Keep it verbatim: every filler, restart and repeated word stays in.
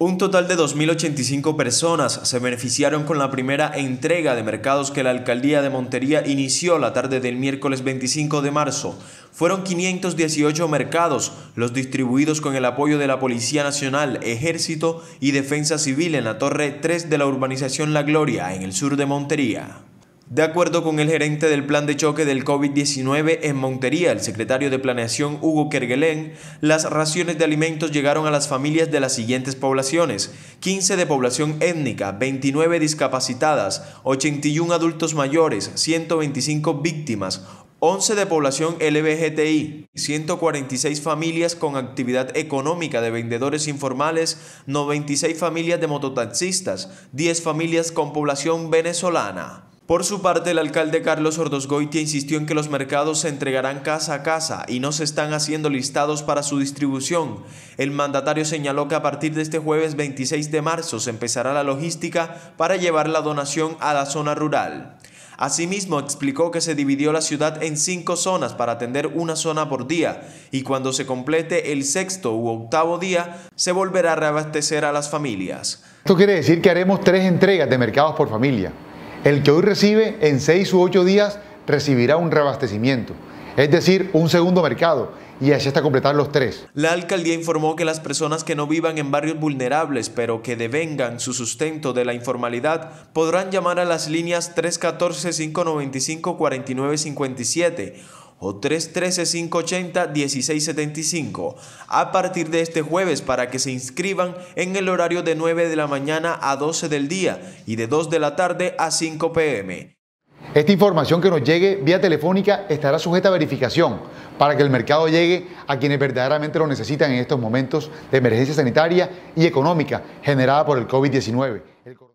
Un total de dos mil ochenta y cinco personas se beneficiaron con la primera entrega de mercados que la Alcaldía de Montería inició la tarde del miércoles veinticinco de marzo. Fueron quinientos dieciocho mercados los distribuidos con el apoyo de la Policía Nacional, Ejército y Defensa Civil en la Torre tres de la urbanización La Gloria, en el sur de Montería. De acuerdo con el gerente del Plan de Choque del COVID diecinueve en Montería, el secretario de Planeación Hugo Kerguelen, las raciones de alimentos llegaron a las familias de las siguientes poblaciones: quince de población étnica, veintinueve discapacitadas, ochenta y uno adultos mayores, ciento veinticinco víctimas, once de población L G B T I, ciento cuarenta y seis familias con actividad económica de vendedores informales, noventa y seis familias de mototaxistas, diez familias con población venezolana. Por su parte, el alcalde Carlos Ordosgoitia insistió en que los mercados se entregarán casa a casa y no se están haciendo listados para su distribución. El mandatario señaló que a partir de este jueves veintiséis de marzo se empezará la logística para llevar la donación a la zona rural. Asimismo, explicó que se dividió la ciudad en cinco zonas para atender una zona por día y cuando se complete el sexto u octavo día, se volverá a reabastecer a las familias. Esto quiere decir que haremos tres entregas de mercados por familia. El que hoy recibe, en seis u ocho días, recibirá un reabastecimiento, es decir, un segundo mercado, y así hasta completar los tres. La alcaldía informó que las personas que no vivan en barrios vulnerables, pero que devengan su sustento de la informalidad, podrán llamar a las líneas tres uno cuatro, cinco nueve cinco, cuatro nueve cinco siete o tres uno tres, cinco ocho cero, uno seis siete cinco a partir de este jueves para que se inscriban en el horario de nueve de la mañana a doce del día y de dos de la tarde a cinco pe eme. Esta información que nos llegue vía telefónica estará sujeta a verificación para que el mercado llegue a quienes verdaderamente lo necesitan en estos momentos de emergencia sanitaria y económica generada por el COVID diecinueve.